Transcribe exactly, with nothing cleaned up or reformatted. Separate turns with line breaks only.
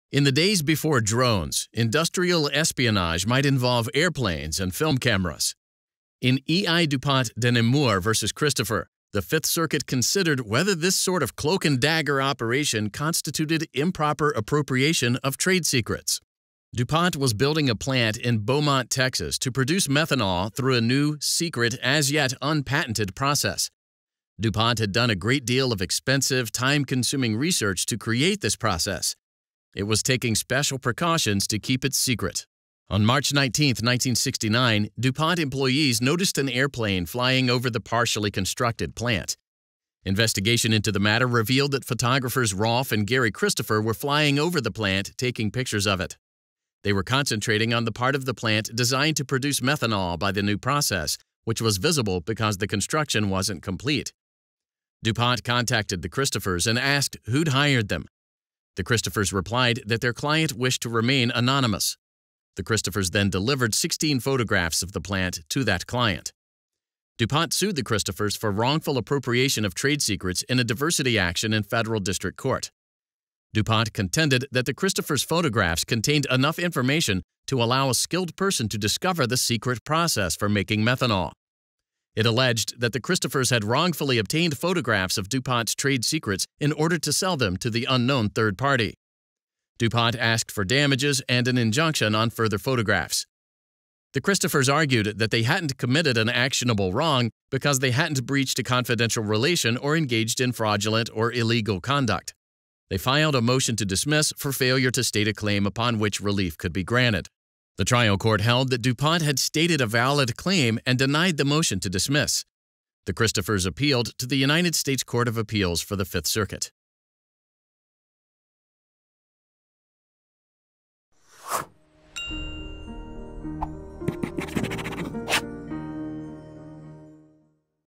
In the days before drones, industrial espionage might involve airplanes and film cameras. In E I DuPont deNemours versus Christopher, the Fifth Circuit considered whether this sort of cloak-and-dagger operation constituted improper appropriation of trade secrets. DuPont was building a plant in Beaumont, Texas, to produce methanol through a new, secret, as-yet-unpatented process. DuPont had done a great deal of expensive, time-consuming research to create this process. It was taking special precautions to keep it secret. On March nineteenth, nineteen sixty-nine, DuPont employees noticed an airplane flying over the partially constructed plant. Investigation into the matter revealed that photographers Rolfe and Gary Christopher were flying over the plant, taking pictures of it. They were concentrating on the part of the plant designed to produce methanol by the new process, which was visible because the construction wasn't complete. DuPont contacted the Christophers and asked who'd hired them. The Christophers replied that their client wished to remain anonymous. The Christophers then delivered sixteen photographs of the plant to that client. DuPont sued the Christophers for wrongful appropriation of trade secrets in a diversity action in federal district court. DuPont contended that the Christophers' photographs contained enough information to allow a skilled person to discover the secret process for making methanol. It alleged that the Christophers had wrongfully obtained photographs of DuPont's trade secrets in order to sell them to the unknown third party. DuPont asked for damages and an injunction on further photographs. The Christophers argued that they hadn't committed an actionable wrong because they hadn't breached a confidential relation or engaged in fraudulent or illegal conduct. They filed a motion to dismiss for failure to state a claim upon which relief could be granted. The trial court held that DuPont had stated a valid claim and denied the motion to dismiss. The Christophers appealed to the United States Court of Appeals for the Fifth Circuit.